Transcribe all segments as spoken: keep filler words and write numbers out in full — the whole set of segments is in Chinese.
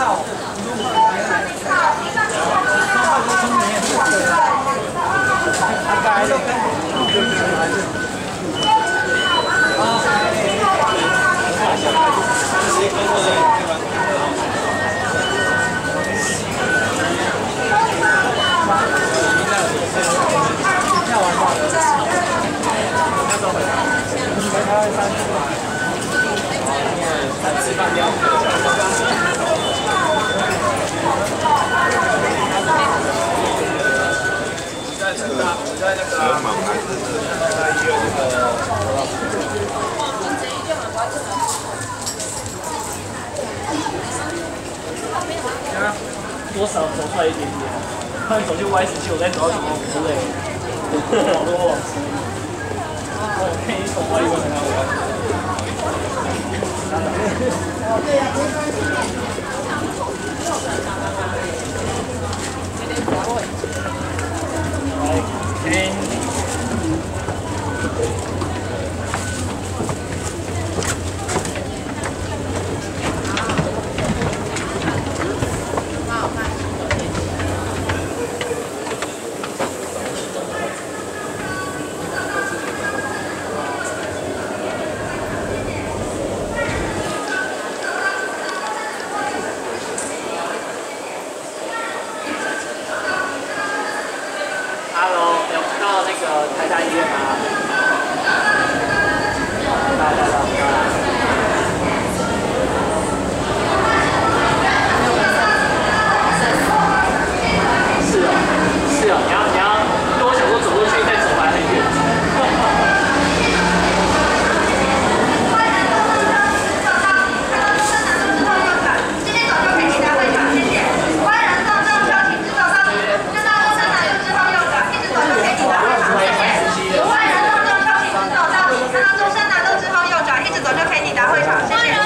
多少走出来一点点，突然走去 Y 十七，我再走到九龙之类的，好多往事。我可以从外一个看我。对呀，没关系。来，台大医院吗？来来来，是哦，是哦，你要你要，因为我想说走过去再走还很远。今天走就可以其他会场，谢谢。欢迎动动邀请制造商，跟到东山南路之后右转，一直走就可以其他会场，谢谢。欢迎动动邀请制造商，看到中山南路之后右转，一直走就可以抵达会场，谢谢。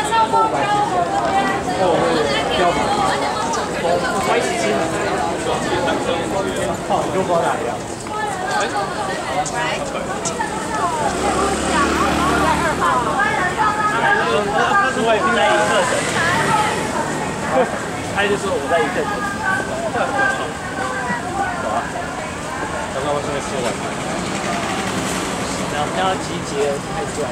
我一起吃。好，你跟我哪一样？他说我也在一课程，他就说我在一课程。走啊！刚刚我现在吃完。然后要集结开出来，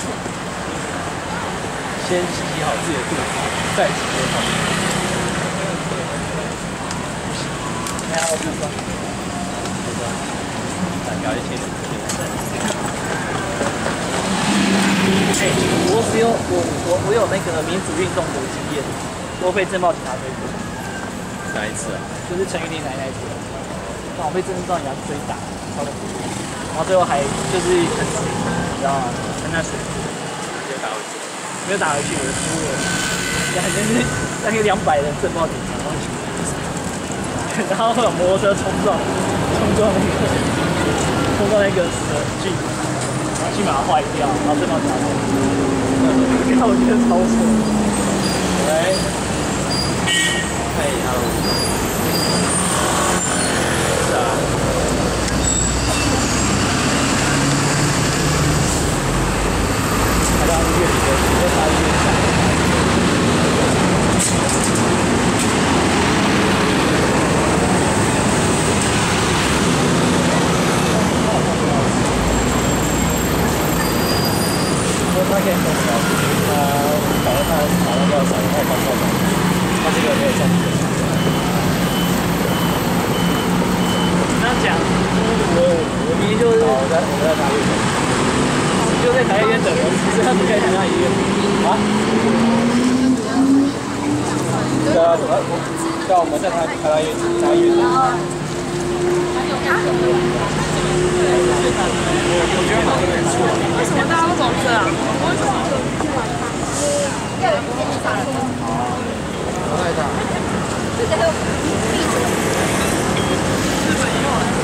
先洗洗好自己的肚子，再集结好。还要吃吗？再搞一些。哎，我只有我我我有那个民主运动的经验，我被政报警察追过。哪一次啊？就是陈玉玲来那一次，那我被政报警察追打，超痛苦。然后最后还就是很水，你知道吗？很那水，没有打回去，没有打回去，我输了。然后就是大概两百人政报警察，然后去。然后会有摩托车冲撞，冲撞那个，冲撞那个蛇具，然后去把它坏掉，然后正报警察来，看我觉得超扯。喂，嘿 ，hello， 是啊。台大医院里面，台大医院上。他可以很小心，他打到他打到多少然后放多少，他这个可以上去。那讲，我我明明就是我在我在台医院，就在台医院等人，只是他不在台大医院啊。对啊，我对啊，我们在台台大医院台大医院。我觉得哪个人错？为什么大家都走这样？为什么？好，太大。这个日本也有。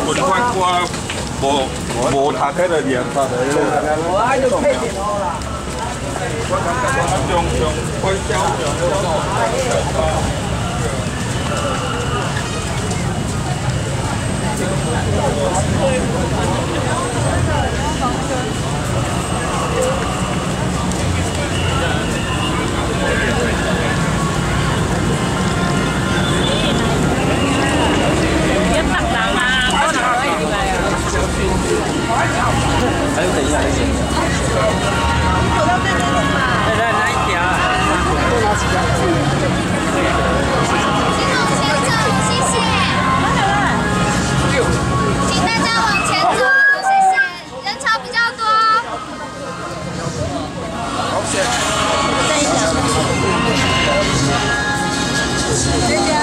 我看我无无读迄个研发的。我爱就配电脑啦。我感觉用用快销用。 还有等一下，等一下。走到对面去嘛。来来，拿一条。多拿几条。 请往前走，谢谢。请大家往前走，谢谢。人潮比较多。好险。再一条。谢谢。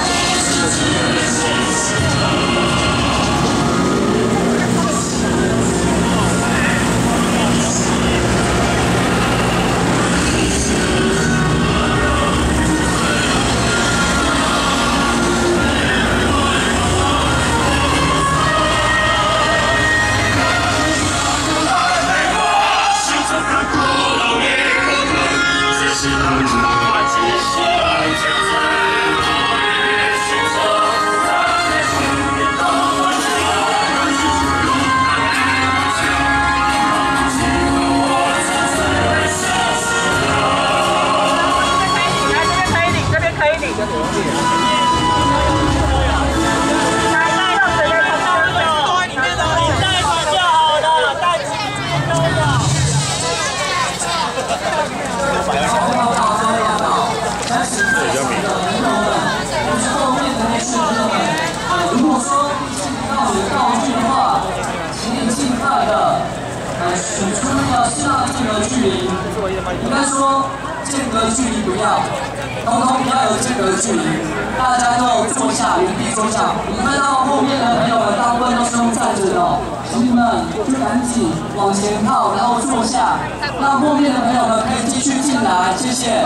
取出那个适当的间隔距离，应该说间隔距离不要，通通不要有间隔距离，大家都坐下，原地坐下。我们看到后面的朋友们大部分都是用站着的哦，兄弟们就赶紧往前靠，然后坐下，让后面的朋友们可以继续进来，谢谢。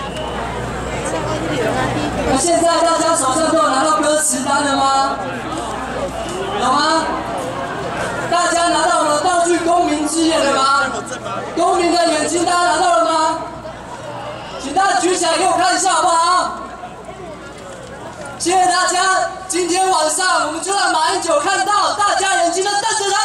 那现在大家手上都有拿到歌词单了吗？有吗？ 大家拿到我们的道具公民之眼了吗？公民的眼睛大家拿到了吗？请大家举起来给我看一下好不好？谢谢大家，今天晚上我们就让马英九看到大家眼睛都瞪着他。